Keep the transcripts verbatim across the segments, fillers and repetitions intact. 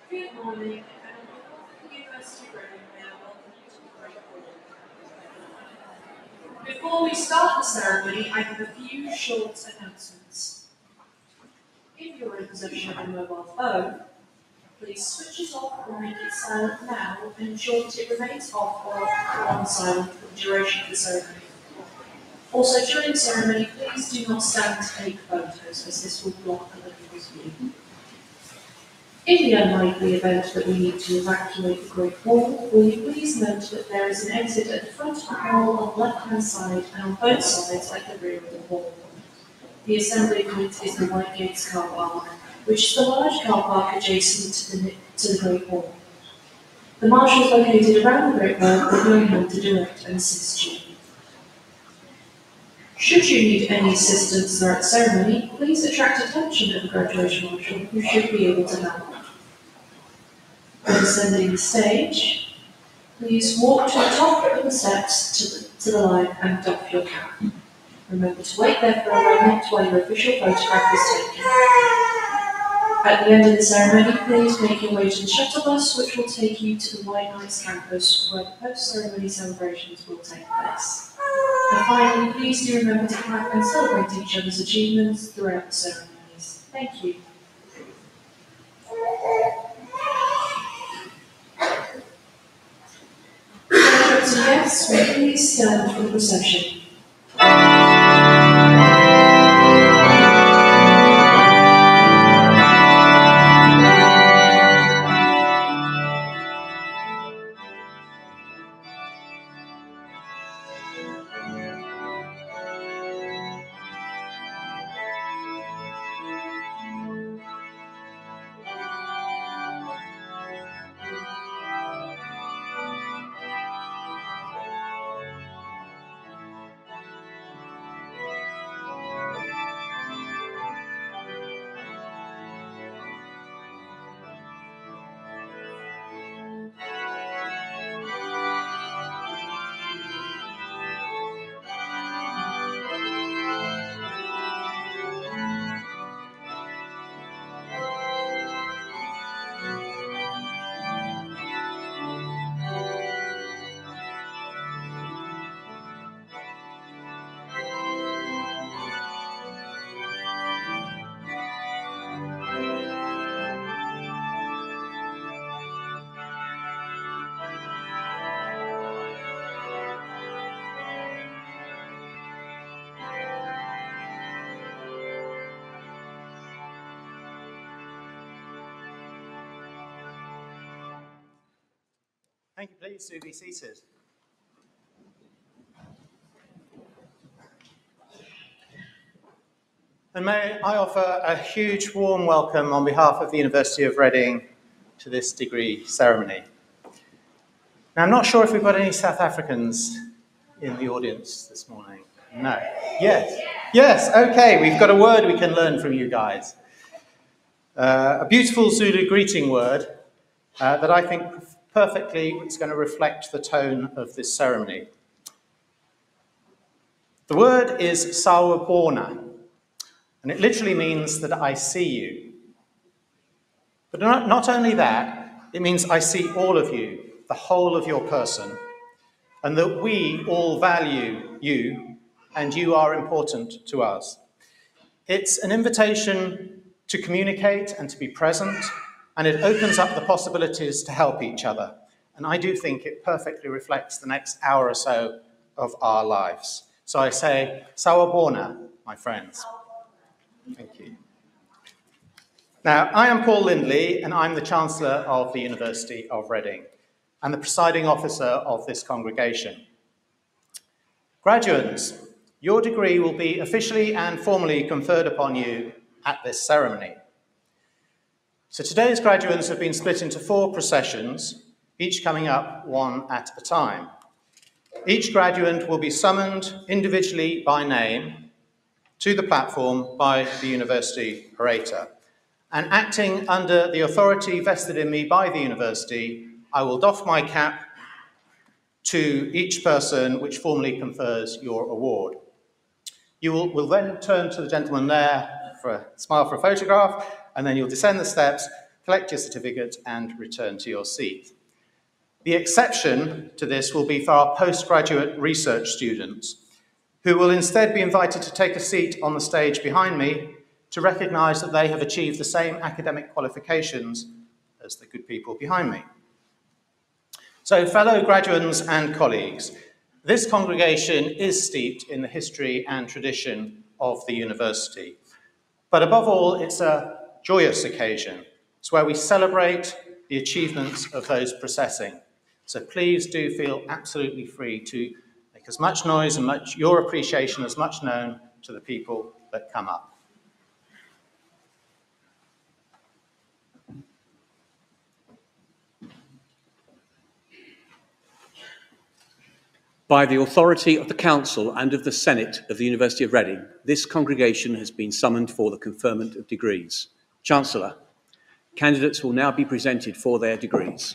Good morning, and on behalf of the University of Reading, may I welcome you to the Great Hall. Before we start the ceremony, I have a few short announcements. If you're in possession of a mobile phone, please switch it off or make it silent now and ensure that it remains off or on silent for the duration of the ceremony. Also, during the ceremony, please do not stand to take photos, as this will block other people's view. In the unlikely event that we need to evacuate the Great Hall, will you please note that there is an exit at the front of the hall on the left-hand side and on both sides at the rear of the hall. The assembly point is the White Gates car park, which is the large car park adjacent to the, to the Great Hall. The marshals located around the Great Hall will be able to direct and assist you. Should you need any assistance throughout the ceremony, please attract attention to the graduation marshal, who should be able to help. When ascending the stage, please walk to the top of the steps to the, to the line and doff your cap. Remember to wait there for a moment while your official photograph is taken. At the end of the ceremony, please make your way to the shuttle bus, which will take you to the White Knights campus, where the post-ceremony celebrations will take place. And finally, please do remember to clap and celebrate each other's achievements throughout the ceremonies. Thank you. Graduates and guests, will you please stand for the procession? Thank you, please do be seated. And may I offer a huge warm welcome on behalf of the University of Reading to this degree ceremony. Now, I'm not sure if we've got any South Africans in the audience this morning. No. Yes. Yes, okay, we've got a word we can learn from you guys. Uh, a beautiful Zulu greeting word uh, that I think perfectly is going to reflect the tone of this ceremony. The word is sawubona, and it literally means that I see you. But not, not only that, it means I see all of you, the whole of your person, and that we all value you, and you are important to us. It's an invitation to communicate and to be present, and it opens up the possibilities to help each other. And I do think it perfectly reflects the next hour or so of our lives. So I say, sawubona, my friends. Thank you. Now, I am Paul Lindley, and I'm the Chancellor of the University of Reading, and the presiding officer of this congregation. Graduates, your degree will be officially and formally conferred upon you at this ceremony. So today's graduates have been split into four processions, each coming up one at a time. Each graduate will be summoned individually by name to the platform by the university orator. And acting under the authority vested in me by the university, I will doff my cap to each person which formally confers your award. You will, will then turn to the gentleman there for a smile for a photograph, and then you'll descend the steps, collect your certificate and return to your seat. The exception to this will be for our postgraduate research students, who will instead be invited to take a seat on the stage behind me to recognise that they have achieved the same academic qualifications as the good people behind me. So, fellow graduands and colleagues, this congregation is steeped in the history and tradition of the university. But above all, it's a joyous occasion. It's where we celebrate the achievements of those processing. So please do feel absolutely free to make as much noise and much your appreciation as much known to the people that come up. By the authority of the Council and of the Senate of the University of Reading, this congregation has been summoned for the conferment of degrees. Chancellor, candidates will now be presented for their degrees.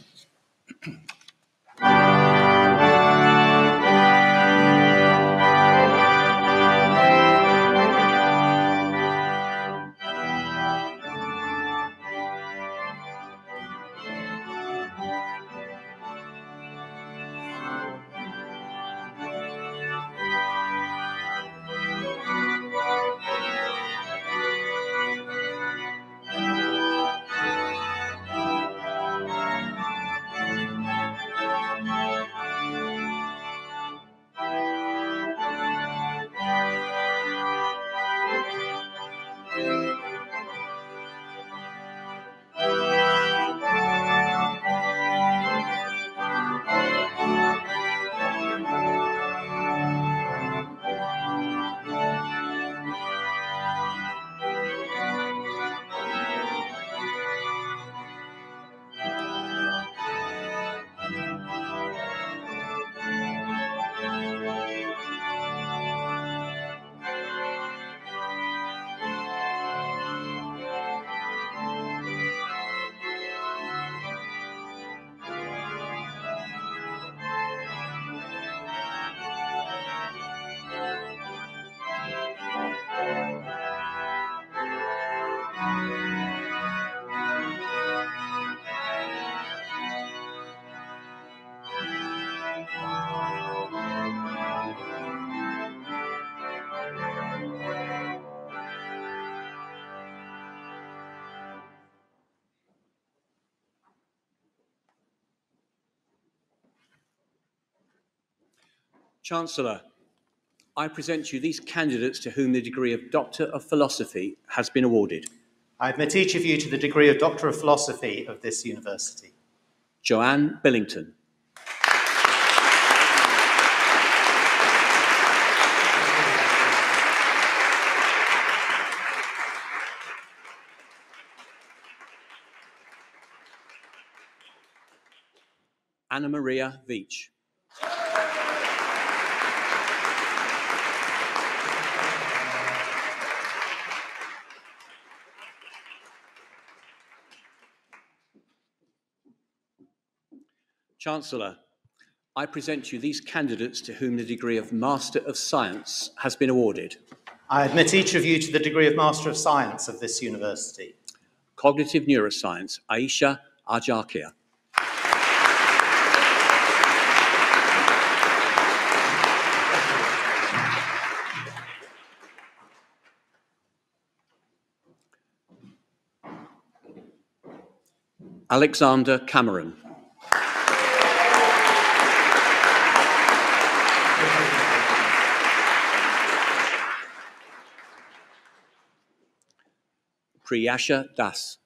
Chancellor, I present you these candidates to whom the degree of Doctor of Philosophy has been awarded. I admit each of you to the degree of Doctor of Philosophy of this university. Joanne Billington. Anna Maria Veach. Chancellor, I present you these candidates to whom the degree of Master of Science has been awarded. I admit each of you to the degree of Master of Science of this university. Cognitive Neuroscience, Aisha Ajakia. Alexander Cameron. Priyasha Das.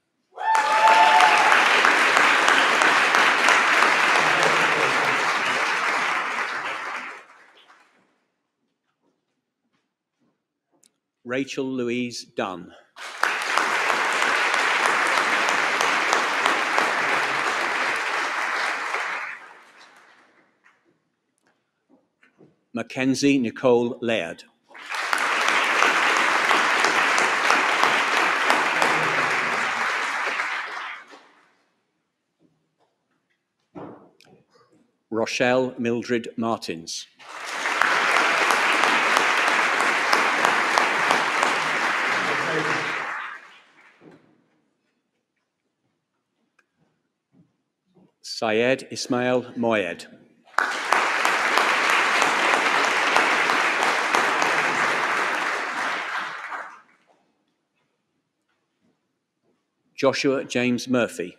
Rachel Louise Dunn. Mackenzie Nicole Laird. Rochelle Mildred Martins. Syed Ismail Moyed. Joshua James Murphy.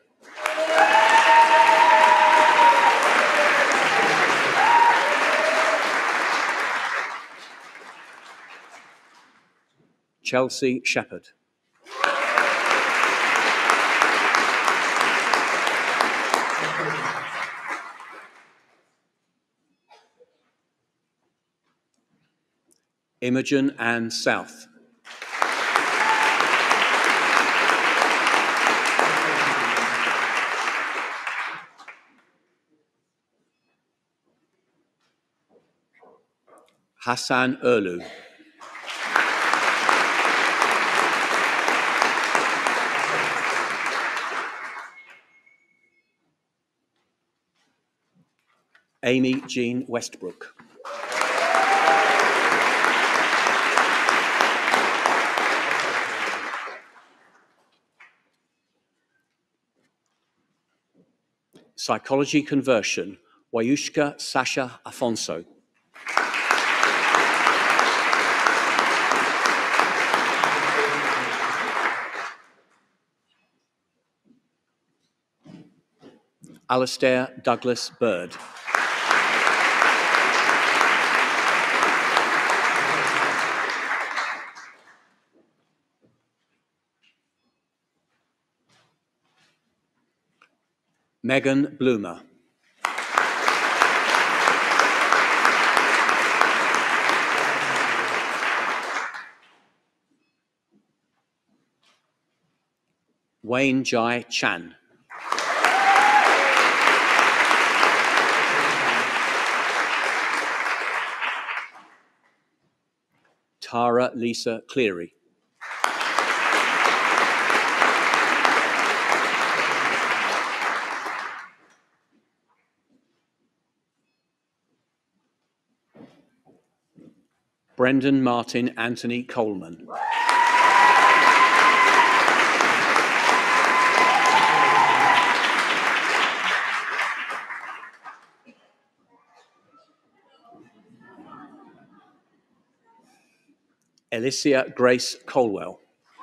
Chelsea Shepherd. Imogen Ann South. Hassan Erlu. Amy Jean Westbrook. Psychology Conversion, Wayushka Sasha Afonso. Alastair Douglas Bird. Megan Bloomer. Wayne Jai Chan. Tara Lisa Cleary. Brendan Martin Anthony Coleman. Alicia Grace Colwell.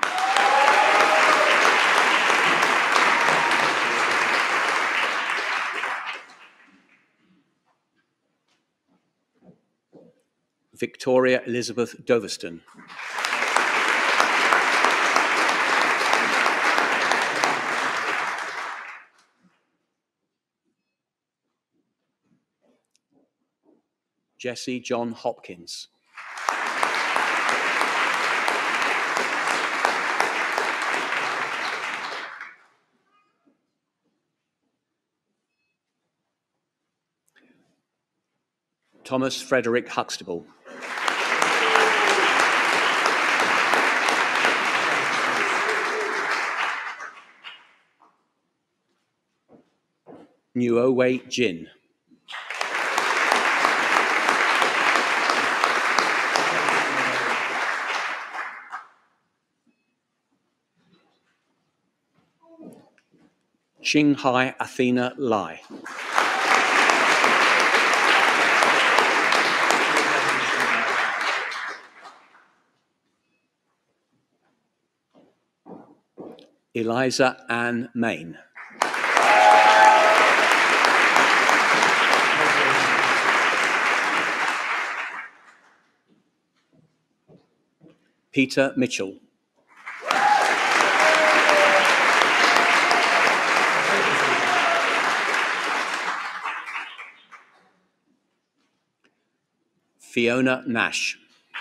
Victoria Elizabeth Doverston. Jesse John Hopkins. Thomas Frederick Huxtable. Nuowe Jin. Qinghai Athena Lai. Eliza Ann Main. Peter Mitchell. Fiona Nash.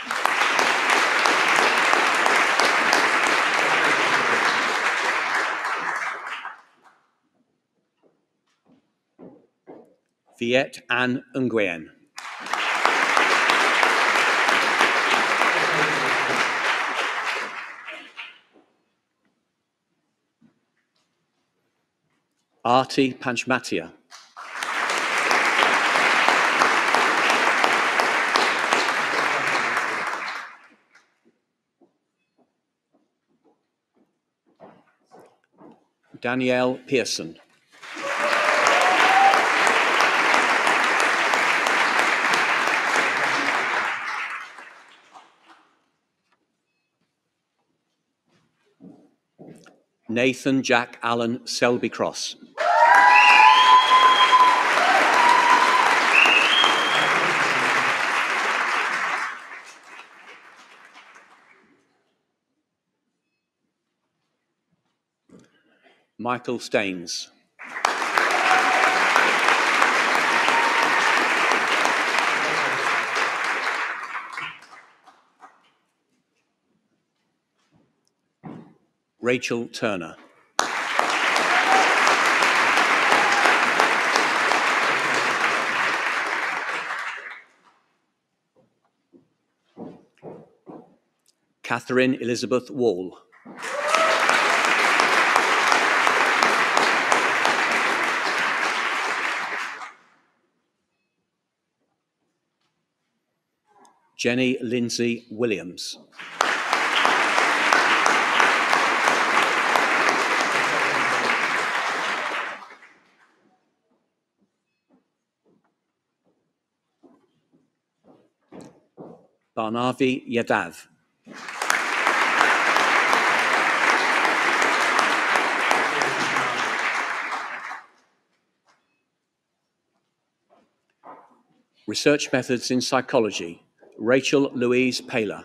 Viet Ann Nguyen. Arti Panchmatia. Danielle Pearson. Nathan Jack Allen Selby Cross. Michael Staines. Rachel Turner. Catherine Elizabeth Wall. Jenny Lindsay Williams. Barnavi Yadav. Research Methods in Psychology, Rachel Louise Paler.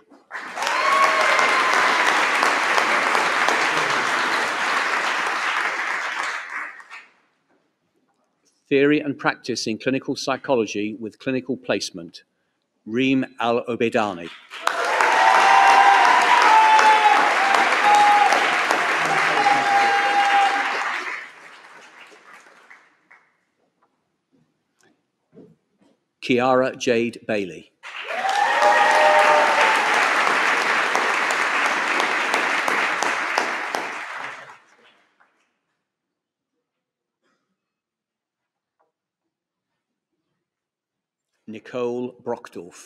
Theory and Practice in Clinical Psychology with Clinical Placement, Reem Al-Obeidani. Kiara Jade Bailey. Nicole Brockdorf.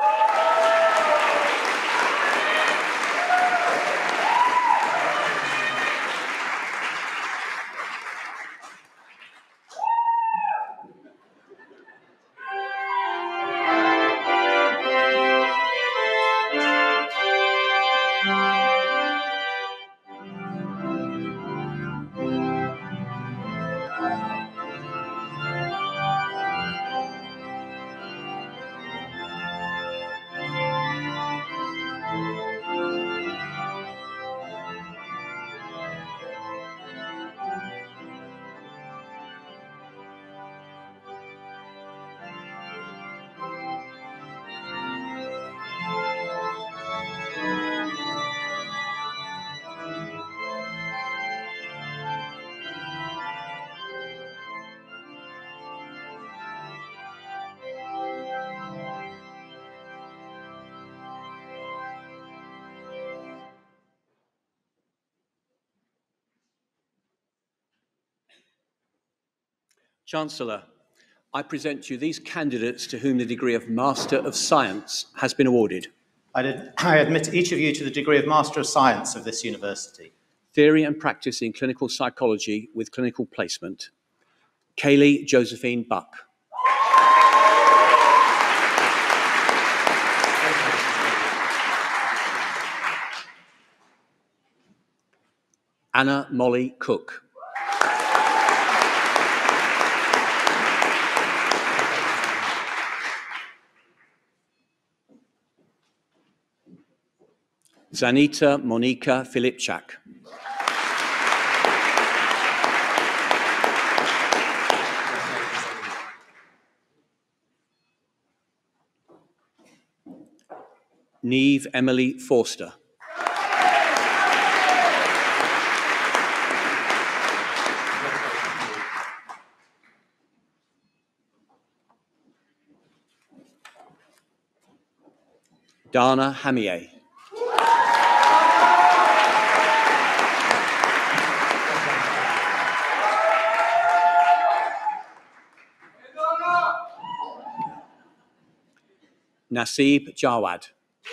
Chancellor, I present to you these candidates to whom the degree of Master of Science has been awarded. I, did, I admit each of you to the degree of Master of Science of this university. Theory and Practice in Clinical Psychology with Clinical Placement, Kaylee Josephine Buck. Anna Molly Cook. Zanita Monika Filipczak. Neve Emily Forster. Dana Hamier. Nasib Jawad.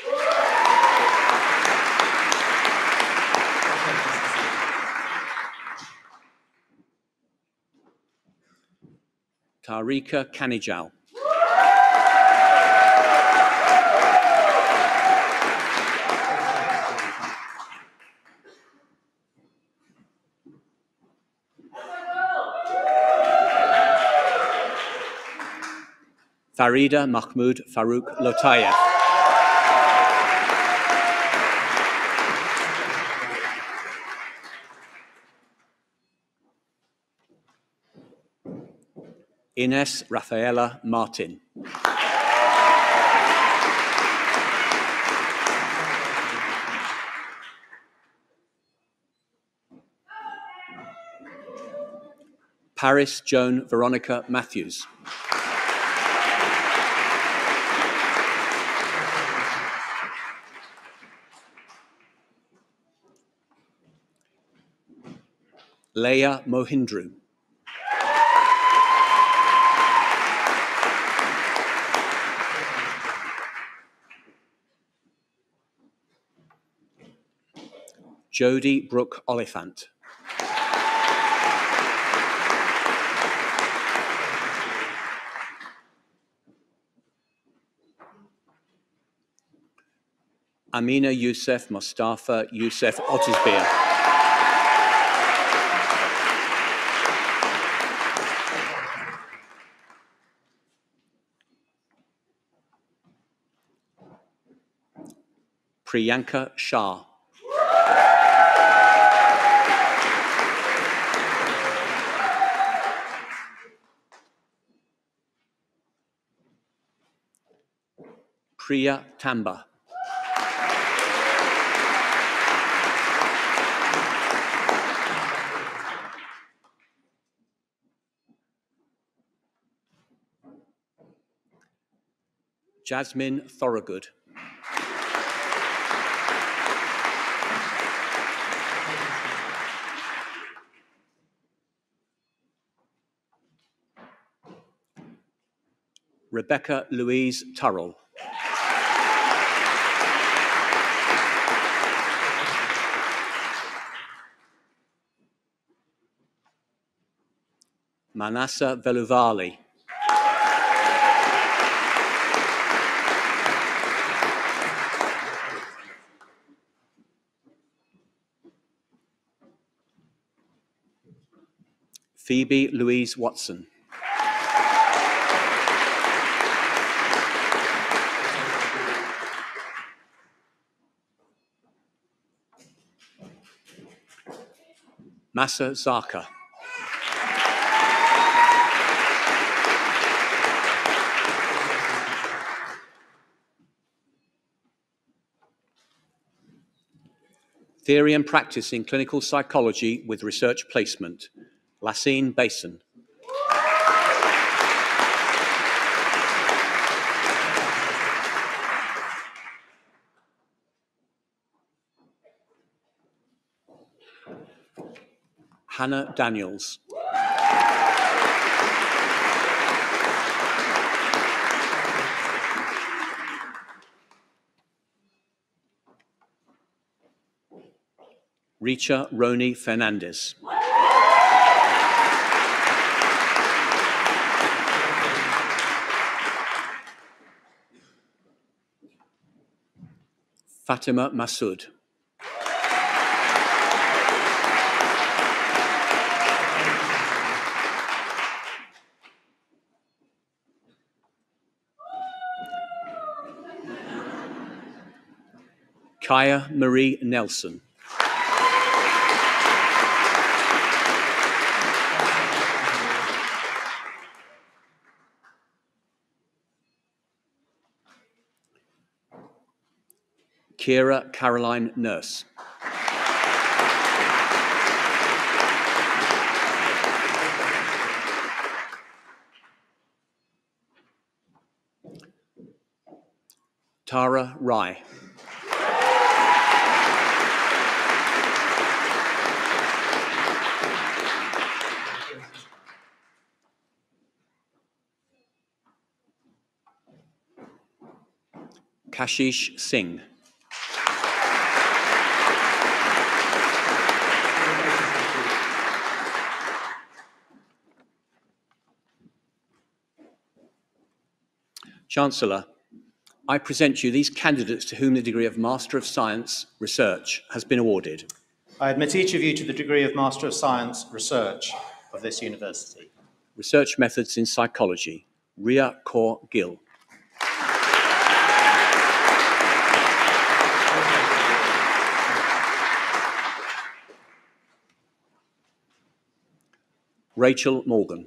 Tarika Kanijal. Farida Mahmoud Farouk Lotayev. Ines Rafaela Martin. Paris Joan Veronica Matthews. Leia Mohindru. Jodie Brooke Oliphant. Amina Youssef Mustafa Youssef Otisbir. Priyanka Shah. Priya Tamba. Jasmine Thorogood. Rebecca Louise Turrell. Manasa Veluvali. Phoebe Louise Watson. Massa Zaka. Theory and practice in clinical psychology with research placement. Lassine Basin. Hannah Daniels. Richa Roni Fernandez. Fatima Masood. Kaya Marie Nelson. Kira Caroline Nurse. Tara Rai. Kashish Singh. Chancellor, I present you these candidates to whom the degree of Master of Science Research has been awarded. I admit each of you to the degree of Master of Science Research of this university. Research methods in psychology. Ria Kaur Gill. Rachel Morgan.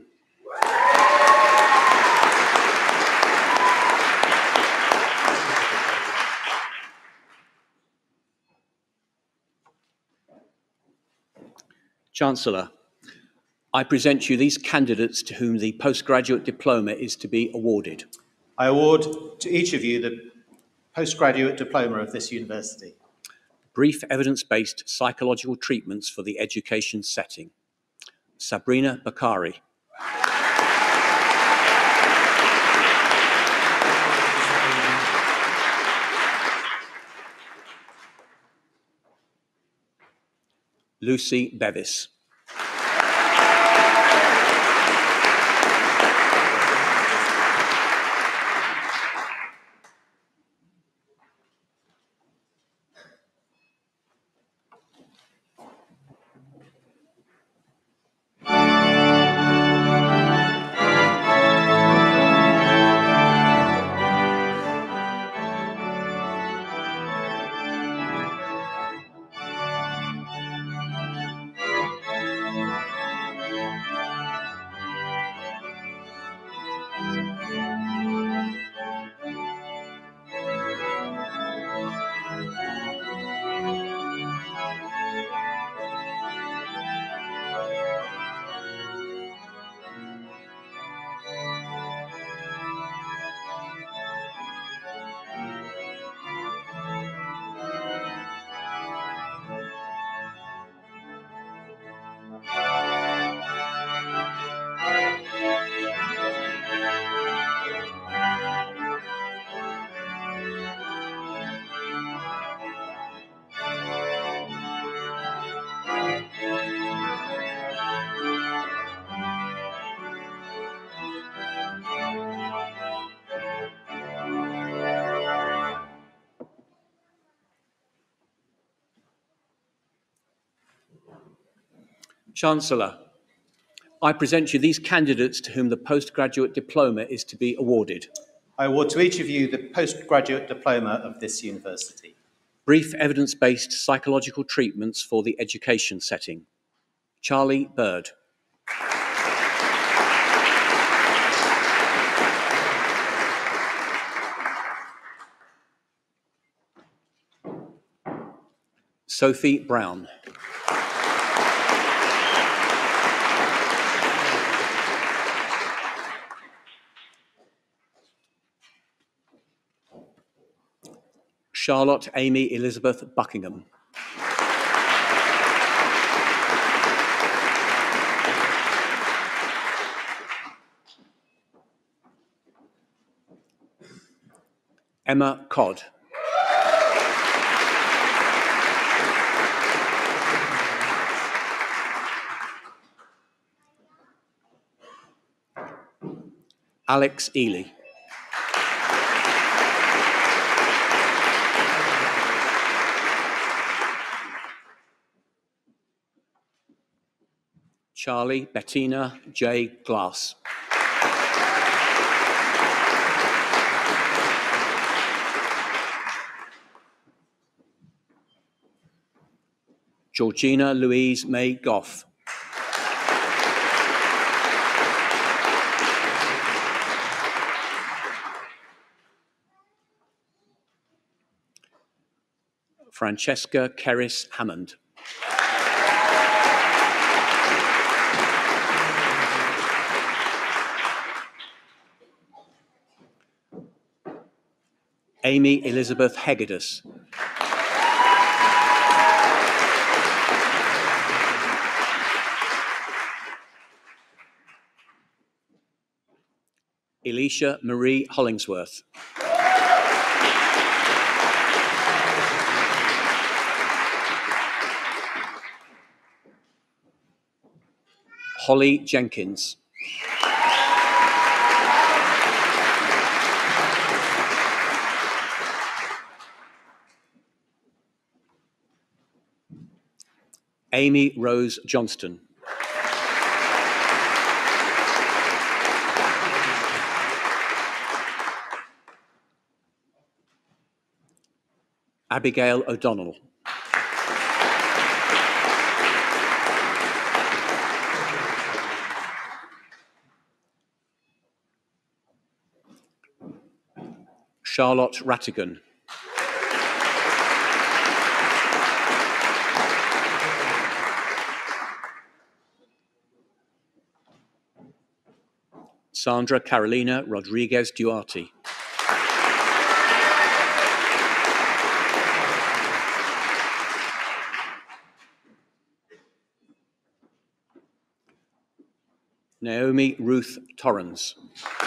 Chancellor, I present you these candidates to whom the postgraduate diploma is to be awarded. I award to each of you the postgraduate diploma of this university. Brief evidence-based psychological treatments for the education setting. Sabrina Bakari. Lucy Bevis. Chancellor, I present you these candidates to whom the postgraduate diploma is to be awarded. I award to each of you the postgraduate diploma of this university. Brief evidence-based psychological treatments for the education setting. Charlie Bird. Sophie Brown. Charlotte Amy Elizabeth Buckingham. Emma Codd. Alex Ely. Charlie Bettina J. Glass. Georgina Louise May Goff. Francesca Kerris Hammond. Amy Elizabeth Hegedus. Elisha Marie Hollingsworth. Holly Jenkins. Amy Rose Johnston. Abigail O'Donnell. Charlotte Rattigan. Sandra Carolina Rodriguez Duarte. Naomi Ruth Torrens.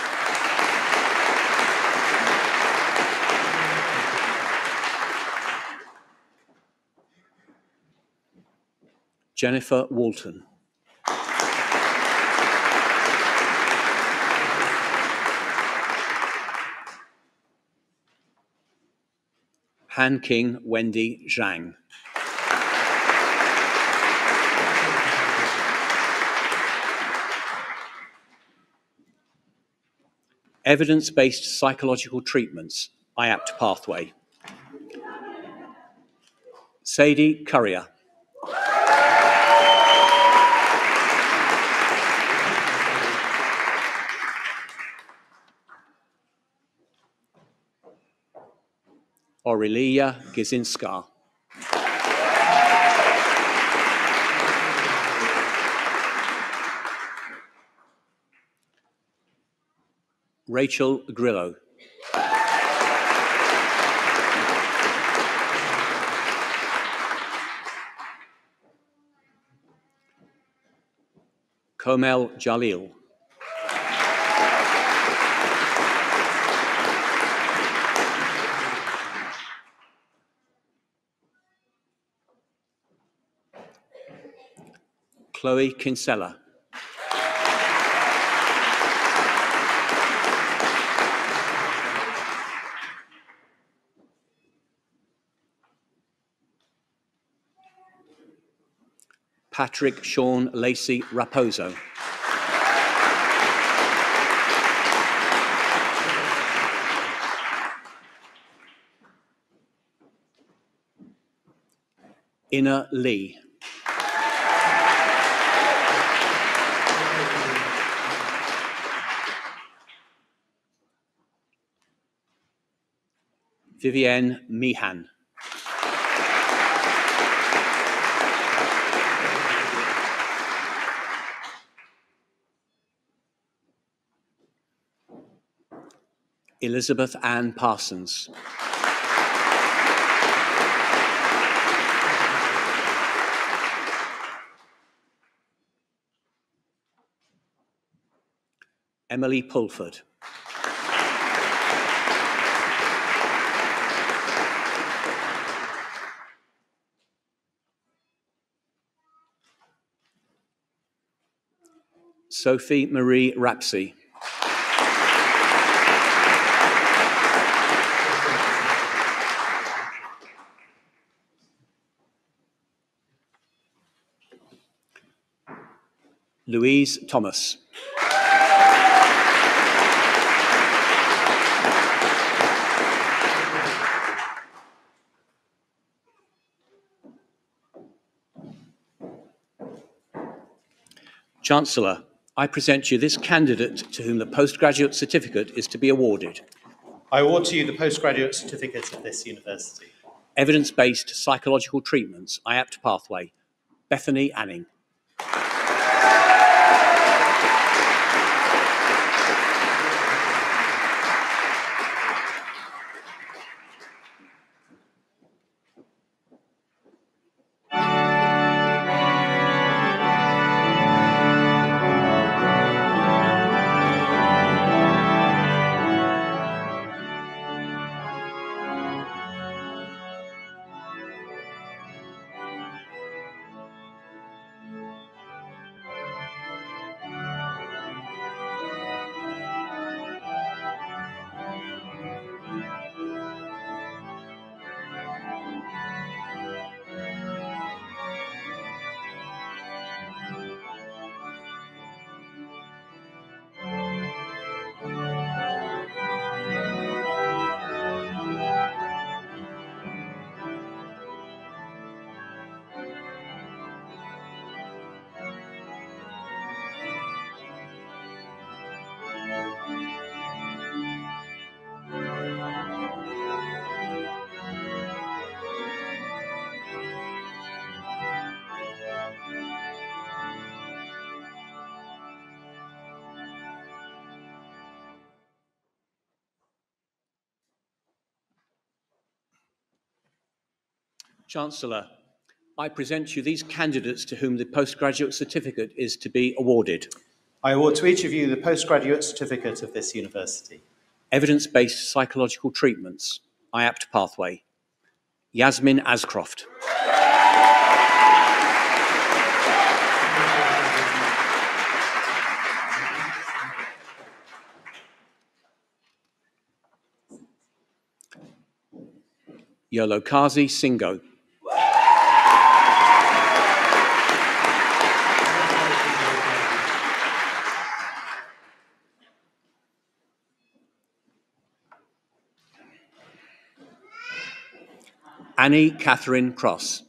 Jennifer Walton. Han King Wendy Zhang. Evidence-based psychological treatments, I A P T pathway. Sadie Currier. Aurelia Gizinska. Rachel Grillo. Komel Jalil. Chloe Kinsella. Patrick Sean Lacey Raposo. Inna Lee. Vivienne Meehan. Elizabeth Ann Parsons. Emily Pulford. Sophie Marie Rapsey. Louise Thomas. Chancellor, I present you this candidate to whom the postgraduate certificate is to be awarded. I award to you the postgraduate certificate of this university. Evidence-based psychological treatments, I A P T pathway. Bethany Anning. Chancellor, I present you these candidates to whom the postgraduate certificate is to be awarded. I award to each of you the postgraduate certificate of this university. Evidence-based psychological treatments, I A P T pathway. Yasmin Ascroft. Yolokazi Singo. Annie Catherine Cross.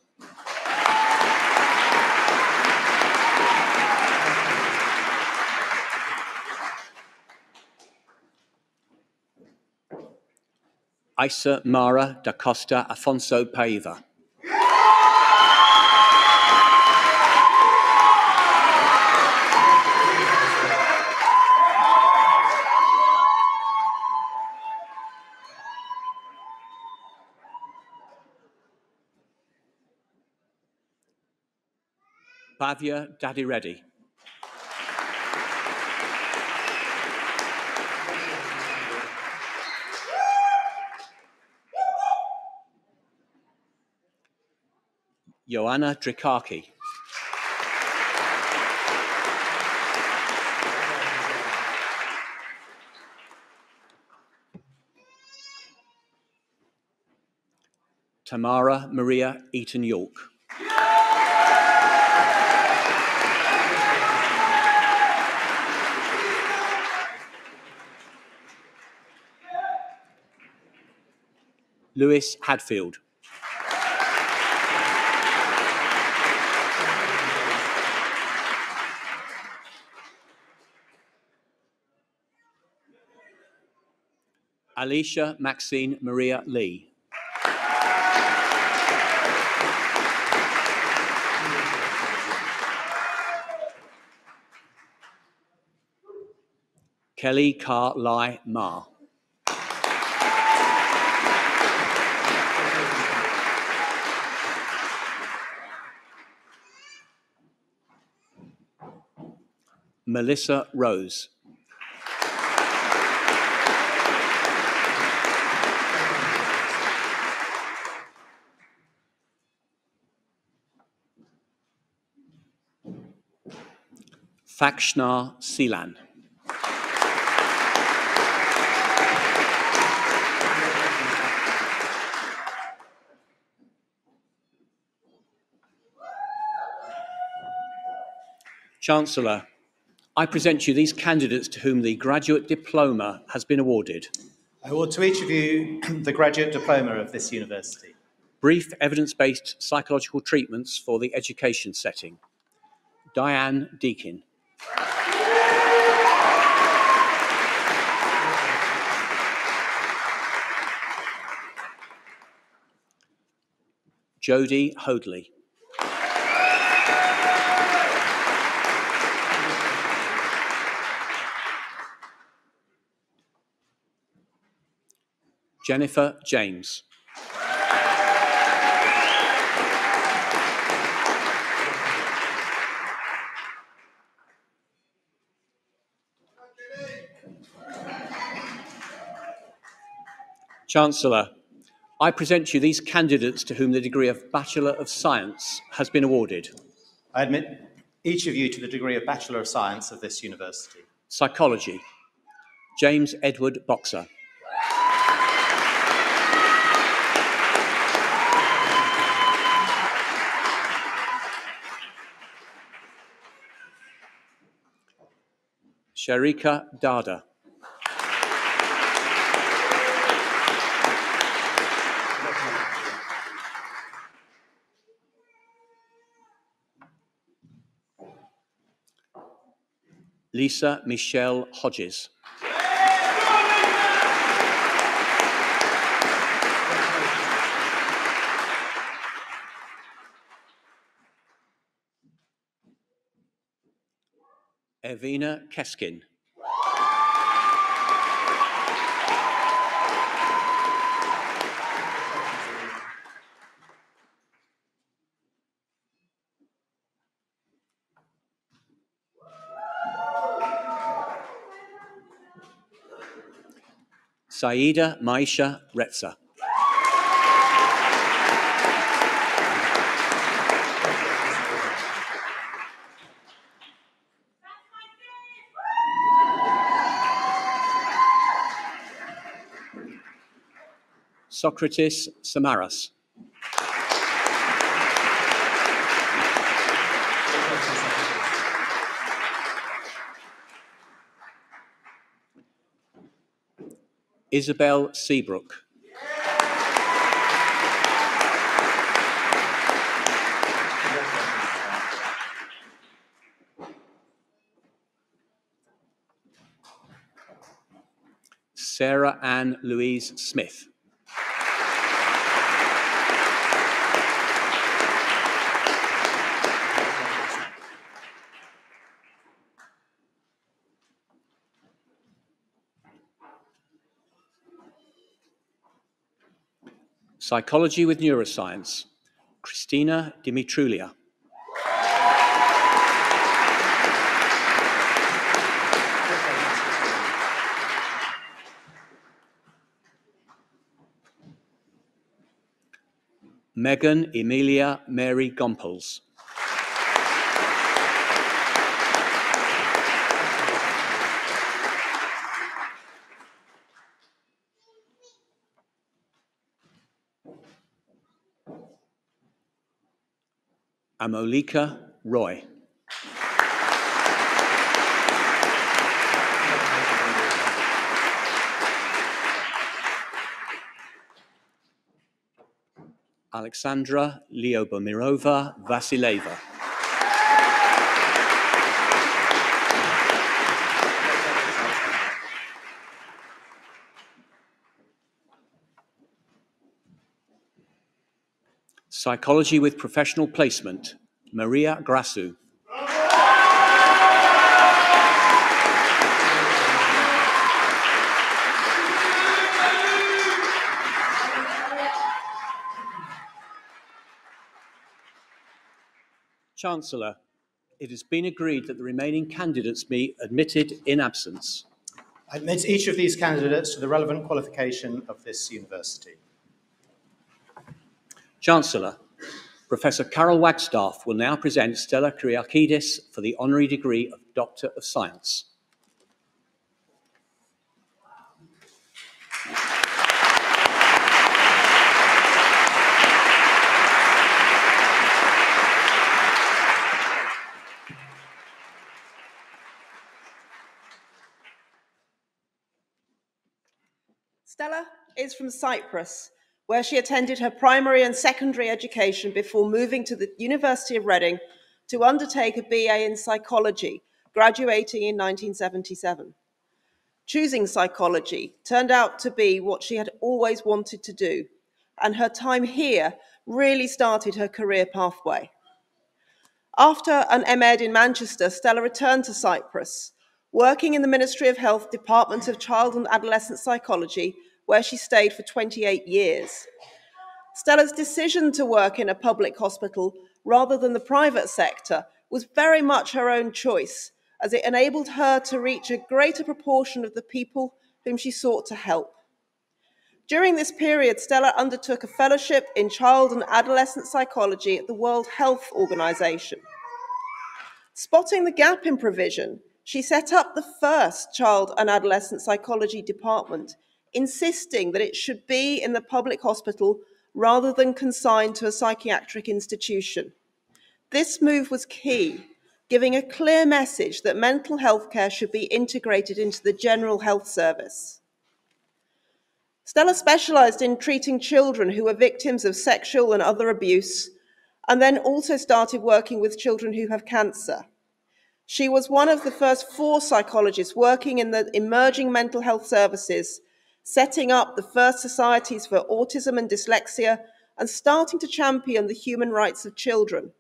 Isa Mara da Costa Afonso Paiva. Bhavya Daddy Reddy. Joanna Drikaki. Tamara Maria Eaton York. Lewis Hadfield. Alicia Maxine Maria Lee. Kelly Carr Lai Ma. Melissa Rose. Fakshnar Silan. Chancellor, I present you these candidates to whom the graduate diploma has been awarded. I award to each of you the graduate diploma of this university. Brief evidence-based psychological treatments for the education setting. Diane Deakin. Jodie Hoadley. Jennifer James. Chancellor, I present you these candidates to whom the degree of Bachelor of Science has been awarded. I admit each of you to the degree of Bachelor of Science of this university. Psychology. James Edward Boxer. Sharika Dada. Lisa Michelle Hodges. Evina Keskin. Saida Maisha Retza. Socrates Samaras. Isabel Seabrook. Sarah Ann Louise Smith. Psychology with Neuroscience, Christina Dimitroulia. Megan Emilia Mary Gompels. Amolika Roy. Alexandra Lyobomirova Vasileva. Psychology with Professional Placement, Maria Grasu. Chancellor, it has been agreed that the remaining candidates be admitted in absence. I admit each of these candidates to the relevant qualification of this university. Chancellor, Professor Carol Wagstaff will now present Stella Kyriakides for the Honorary Degree of Doctor of Science. Stella is from Cyprus, where she attended her primary and secondary education before moving to the University of Reading to undertake a B A in psychology, graduating in nineteen seventy-seven. Choosing psychology turned out to be what she had always wanted to do, and her time here really started her career pathway. After an M Ed in Manchester, Stella returned to Cyprus, working in the Ministry of Health Department of Child and Adolescent Psychology, where she stayed for twenty-eight years. Stella's decision to work in a public hospital rather than the private sector was very much her own choice, as it enabled her to reach a greater proportion of the people whom she sought to help. During this period, Stella undertook a fellowship in child and adolescent psychology at the World Health Organization. Spotting the gap in provision, she set up the first child and adolescent psychology department, insisting that it should be in the public hospital rather than consigned to a psychiatric institution. This move was key, giving a clear message that mental health care should be integrated into the general health service. Stella specialized in treating children who were victims of sexual and other abuse, and then also started working with children who have cancer. She was one of the first four psychologists working in the emerging mental health services, setting up the first societies for autism and dyslexia, and starting to champion the human rights of children.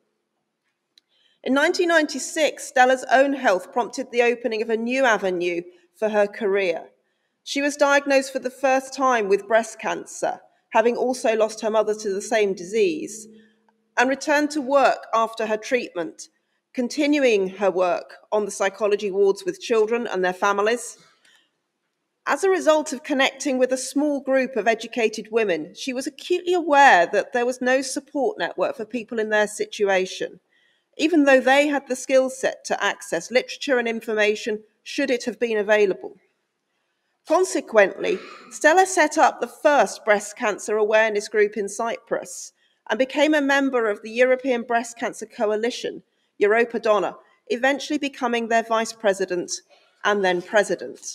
In nineteen ninety-six, Stella's own health prompted the opening of a new avenue for her career. She was diagnosed for the first time with breast cancer, having also lost her mother to the same disease, and returned to work after her treatment, continuing her work on the psychology wards with children and their families. As a result of connecting with a small group of educated women, she was acutely aware that there was no support network for people in their situation, even though they had the skill set to access literature and information should it have been available. Consequently, Stella set up the first breast cancer awareness group in Cyprus and became a member of the European Breast Cancer Coalition, Europa Donna, eventually becoming their vice president and then president.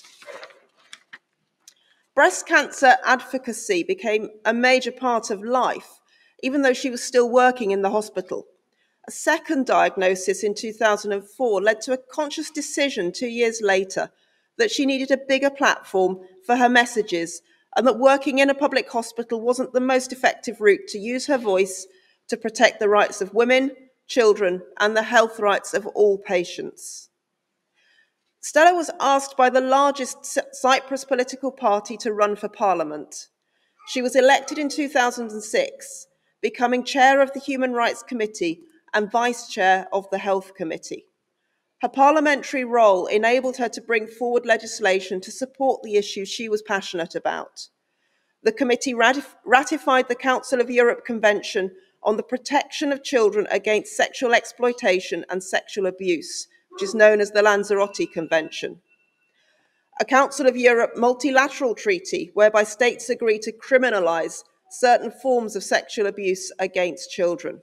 Breast cancer advocacy became a major part of life, even though she was still working in the hospital. A second diagnosis in two thousand four led to a conscious decision two years later that she needed a bigger platform for her messages and that working in a public hospital wasn't the most effective route to use her voice to protect the rights of women, children, and the health rights of all patients. Stella was asked by the largest Cyprus political party to run for parliament. She was elected in two thousand six, becoming chair of the Human Rights Committee and vice chair of the Health Committee. Her parliamentary role enabled her to bring forward legislation to support the issues she was passionate about. The committee ratif- ratified the Council of Europe Convention on the Protection of Children Against Sexual Exploitation and Sexual Abuse, which is known as the Lanzarote Convention. A Council of Europe multilateral treaty whereby states agree to criminalise certain forms of sexual abuse against children.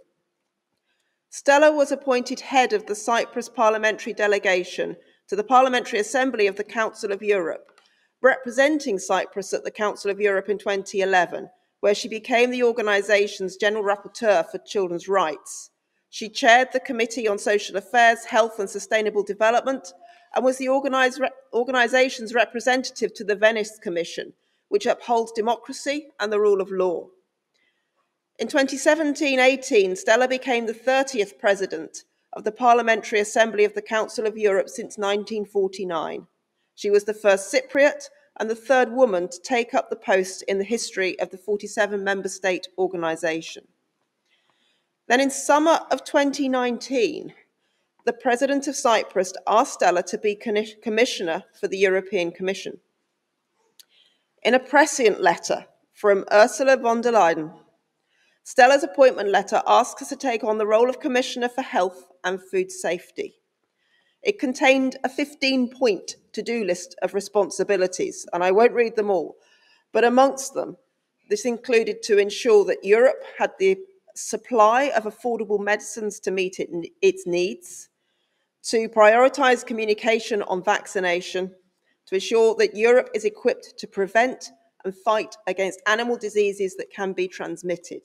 Stella was appointed head of the Cyprus parliamentary delegation to the Parliamentary Assembly of the Council of Europe, representing Cyprus at the Council of Europe in twenty eleven, where she became the organisation's General Rapporteur for Children's Rights. She chaired the Committee on Social Affairs, Health and Sustainable Development, and was the organisation's representative to the Venice Commission, which upholds democracy and the rule of law. In twenty seventeen eighteen, Stella became the thirtieth president of the Parliamentary Assembly of the Council of Europe since nineteen forty-nine. She was the first Cypriot and the third woman to take up the post in the history of the forty-seven member state organisation. Then in summer of twenty nineteen, the President of Cyprus asked Stella to be Commissioner for the European Commission. In a prescient letter from Ursula von der Leyen, Stella's appointment letter asks her to take on the role of Commissioner for Health and Food Safety. It contained a fifteen-point to-do list of responsibilities, and I won't read them all, but amongst them, this included to ensure that Europe had the supply of affordable medicines to meet it, its needs, to prioritise communication on vaccination, to ensure that Europe is equipped to prevent and fight against animal diseases that can be transmitted.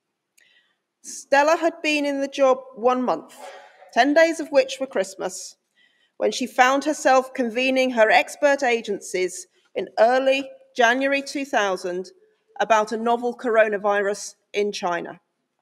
Stella had been in the job one month, ten days of which were Christmas, when she found herself convening her expert agencies in early January two thousand about a novel coronavirus in China.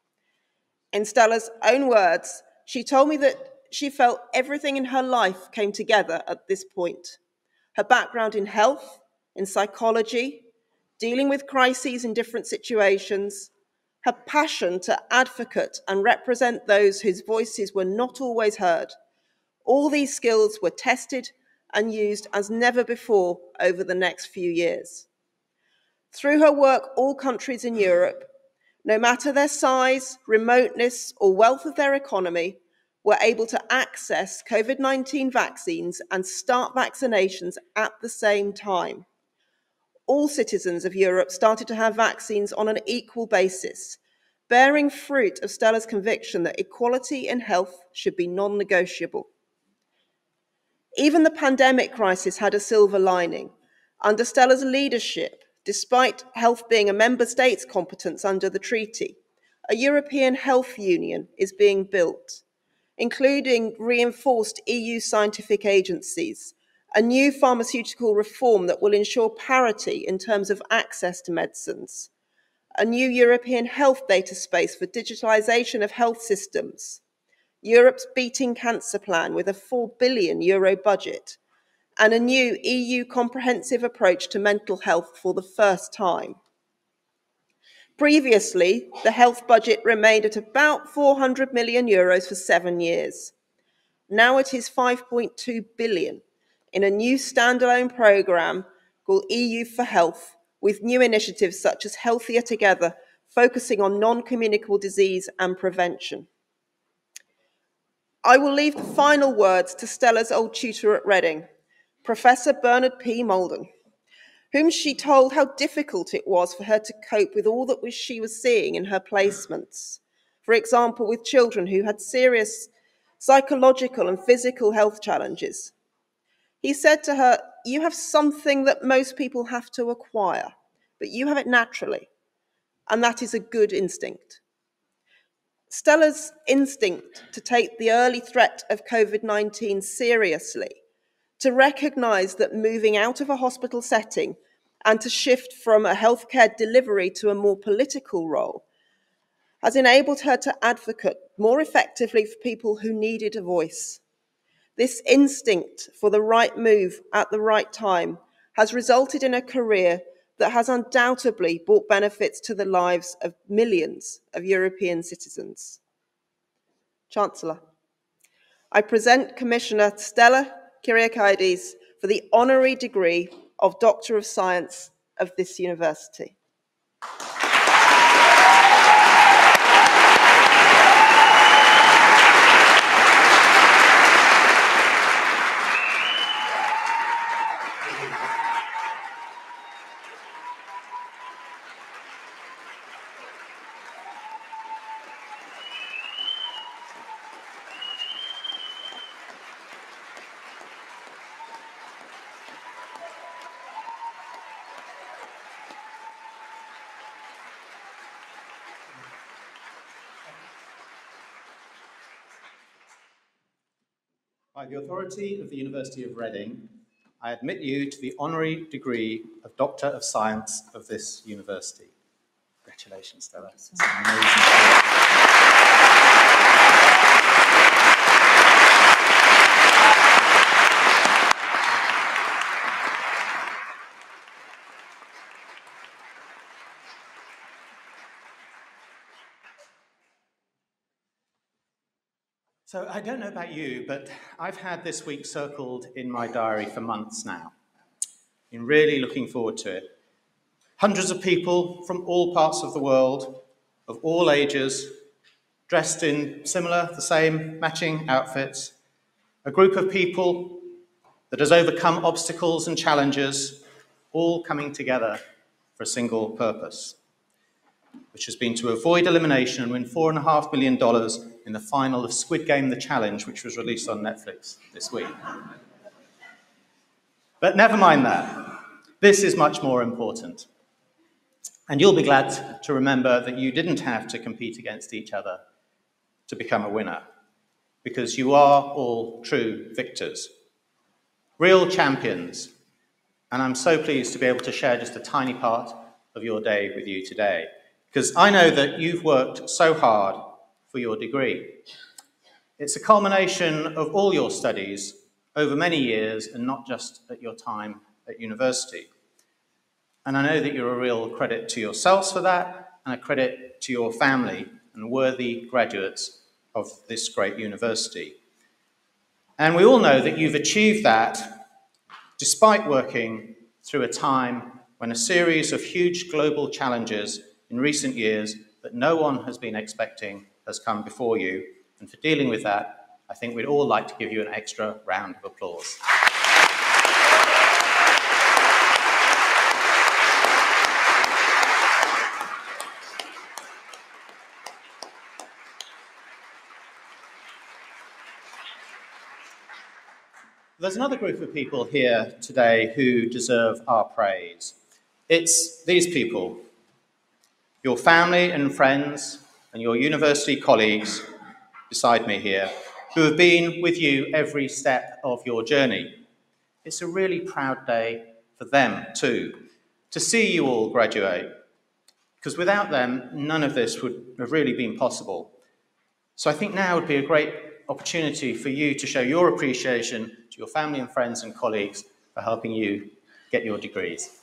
In Stella's own words, she told me that she felt everything in her life came together at this point. Her background in health, in psychology, dealing with crises in different situations, her passion to advocate and represent those whose voices were not always heard. All these skills were tested and used as never before over the next few years. Through her work, all countries in Europe, no matter their size, remoteness, or wealth of their economy, were able to access COVID nineteen vaccines and start vaccinations at the same time. All citizens of Europe started to have vaccines on an equal basis, bearing fruit of Stella's conviction that equality in health should be non-negotiable. Even the pandemic crisis had a silver lining. Under Stella's leadership, despite health being a member state's competence under the treaty, a European health union is being built, including reinforced E U scientific agencies, a new pharmaceutical reform that will ensure parity in terms of access to medicines, a new European health data space for digitalisation of health systems, Europe's Beating Cancer Plan with a four billion euro budget, and a new E U comprehensive approach to mental health for the first time. Previously, the health budget remained at about four hundred million euros for seven years. Now it is five point two billion in a new standalone programme called E U for Health, with new initiatives such as Healthier Together, focusing on non-communicable disease and prevention. I will leave the final words to Stella's old tutor at Reading, Professor Bernard P. Malden, whom she told how difficult it was for her to cope with all that she was seeing in her placements. For example, with children who had serious psychological and physical health challenges. He said to her, "You have something that most people have to acquire, but you have it naturally, and that is a good instinct." Stella's instinct to take the early threat of COVID nineteen seriously, to recognise that moving out of a hospital setting and to shift from a healthcare delivery to a more political role, has enabled her to advocate more effectively for people who needed a voice. This instinct for the right move at the right time has resulted in a career that has undoubtedly brought benefits to the lives of millions of European citizens. Chancellor, I present Commissioner Stella Kyriakides for the Honorary Degree of Doctor of Science of this university. By the authority of the University of Reading, I admit you to the honorary degree of Doctor of Science of this university. Congratulations, Stella. It's an amazing story. So I don't know about you, but I've had this week circled in my diary for months now. Been really looking forward to it. Hundreds of people from all parts of the world, of all ages, dressed in similar, the same, matching outfits. A group of people that has overcome obstacles and challenges, all coming together for a single purpose, which has been to avoid elimination and win four and a half million dollars in the final of Squid Game: The Challenge, which was released on Netflix this week. But never mind that. This is much more important. And you'll be glad to remember that you didn't have to compete against each other to become a winner, because you are all true victors, real champions. And I'm so pleased to be able to share just a tiny part of your day with you today, because I know that you've worked so hard for your degree. It's a culmination of all your studies over many years and not just at your time at university. And I know that you're a real credit to yourselves for that and a credit to your family and worthy graduates of this great university. And we all know that you've achieved that despite working through a time when a series of huge global challenges in recent years that no one has been expecting has come before you. And for dealing with that, I think we'd all like to give you an extra round of applause. There's another group of people here today who deserve our praise. It's these people, your family and friends and your university colleagues beside me here, who have been with you every step of your journey. It's a really proud day for them too, to see you all graduate, because without them, none of this would have really been possible. So I think now would be a great opportunity for you to show your appreciation to your family and friends and colleagues for helping you get your degrees.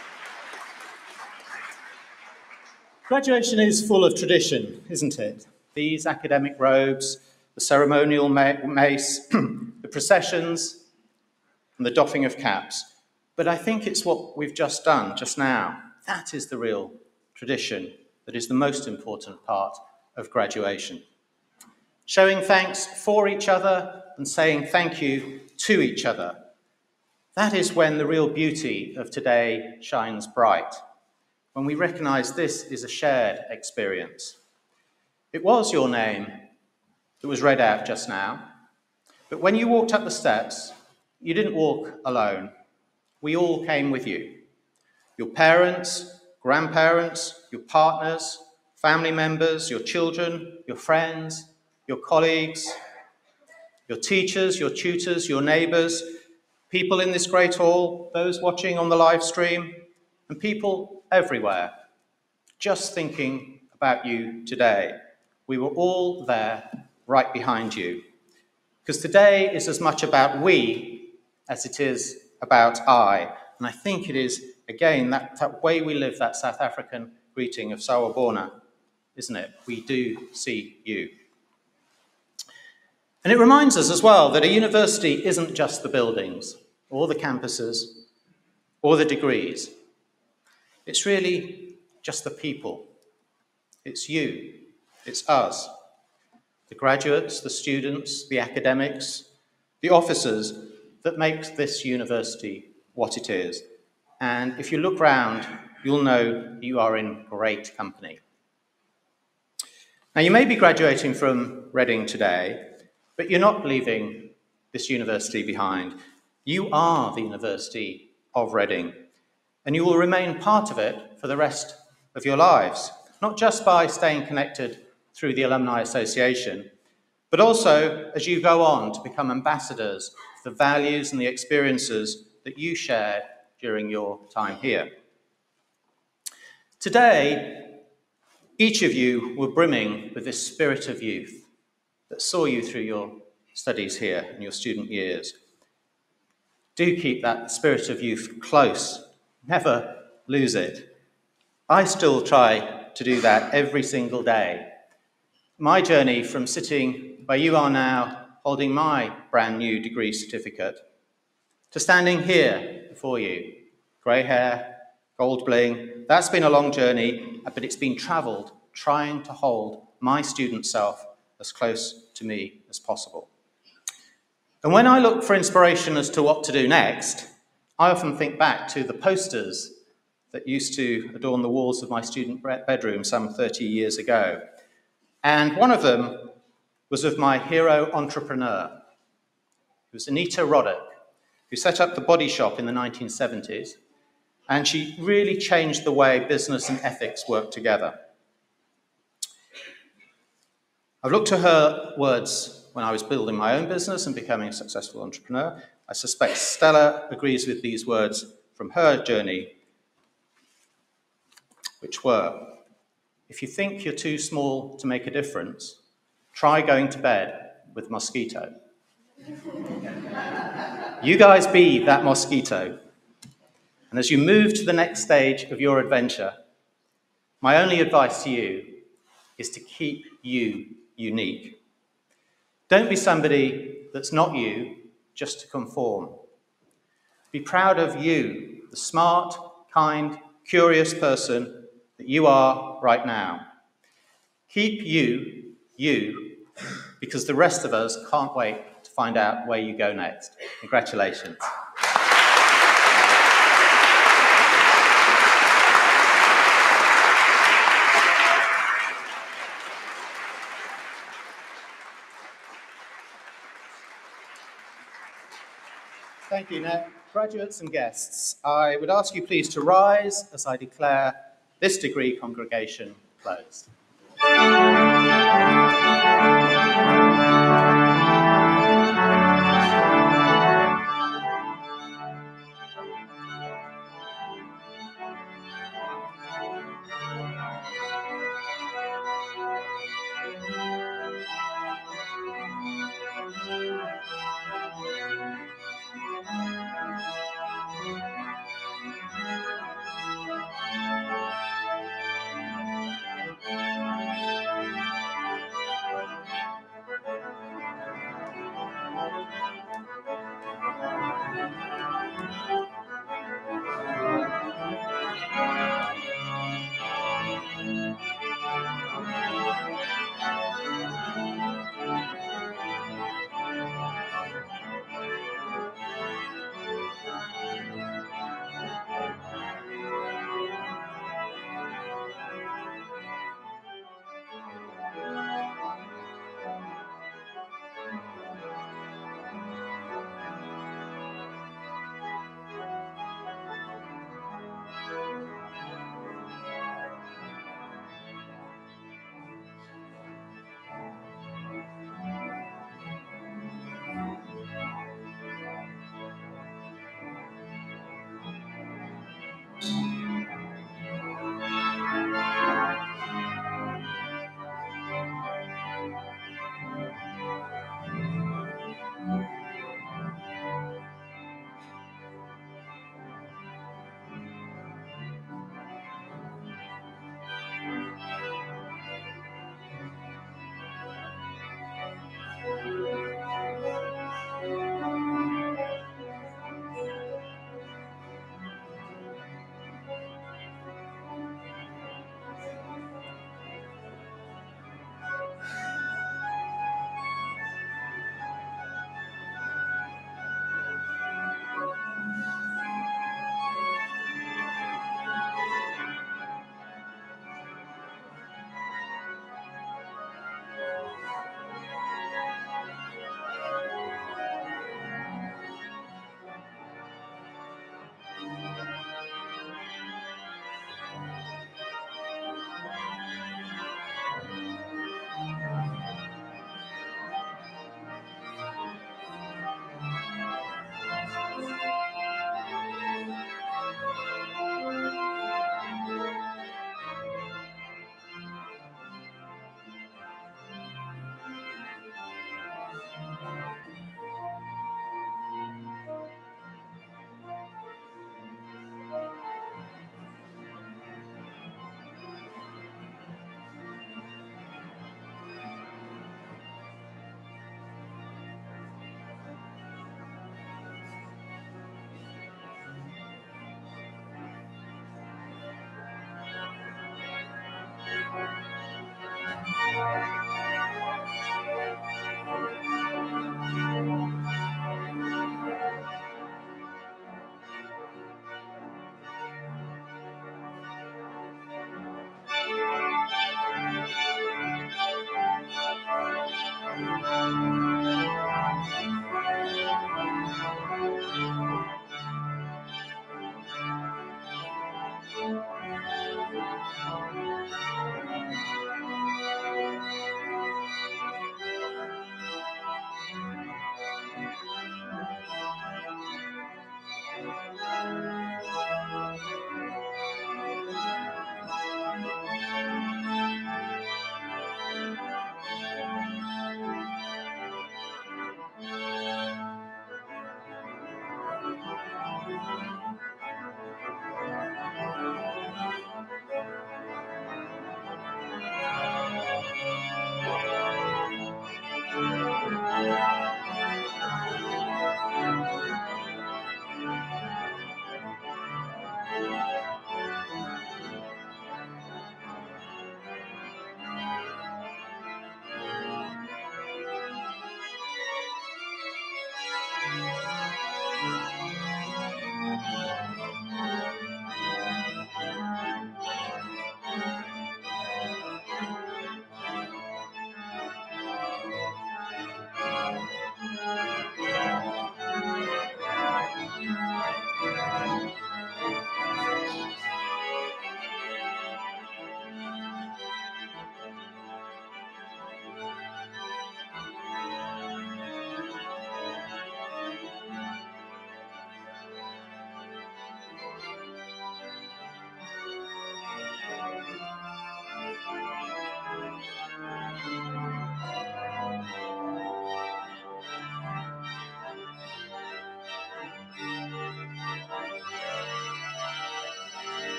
Graduation is full of tradition, isn't it? These academic robes, the ceremonial mace, the processions, and the doffing of caps. But I think it's what we've just done just now. That is the real tradition that is the most important part of graduation. Showing thanks for each other and saying thank you to each other. That is when the real beauty of today shines bright, when we recognise this is a shared experience. It was your name that was read out just now, but when you walked up the steps, you didn't walk alone. We all came with you. Your parents, grandparents, your partners, family members, your children, your friends, your colleagues, your teachers, your tutors, your neighbours, people in this great hall, those watching on the live stream, and people everywhere, just thinking about you today. We were all there, right behind you. Because today is as much about we as it is about I. And I think it is, again, that, that way we live, that South African greeting of Sawubona, isn't it? We do see you. And it reminds us as well that a university isn't just the buildings, or the campuses, or the degrees. It's really just the people. It's you. It's us. The graduates, the students, the academics, the officers that make this university what it is. And if you look round, you'll know you are in great company. Now, you may be graduating from Reading today, but you're not leaving this university behind. You are the University of Reading, and you will remain part of it for the rest of your lives, not just by staying connected through the Alumni Association, but also as you go on to become ambassadors for the values and the experiences that you shared during your time here. Today, each of you were brimming with this spirit of youth that saw you through your studies here and your student years. Do keep that spirit of youth close. Never lose it. I still try to do that every single day. My journey from sitting where you are now, holding my brand new degree certificate, to standing here before you, grey hair, gold bling, that's been a long journey, but it's been travelled trying to hold my student self as close to me as possible. And when I look for inspiration as to what to do next, I often think back to the posters that used to adorn the walls of my student bedroom some thirty years ago. And one of them was of my hero entrepreneur. It was Anita Roddick, who set up the Body Shop in the nineteen seventies, and she really changed the way business and ethics work together. I've looked to her words when I was building my own business and becoming a successful entrepreneur. I suspect Stella agrees with these words from her journey, which were, if you think you're too small to make a difference, try going to bed with mosquito. You guys be that mosquito. And as you move to the next stage of your adventure, my only advice to you is to keep you unique. Don't be somebody that's not you just to conform. Be proud of you, the smart, kind, curious person that you are right now. Keep you, you, because the rest of us can't wait to find out where you go next. Congratulations. Thank you. Now, graduates and guests, I would ask you please to rise as I declare this degree congregation closed.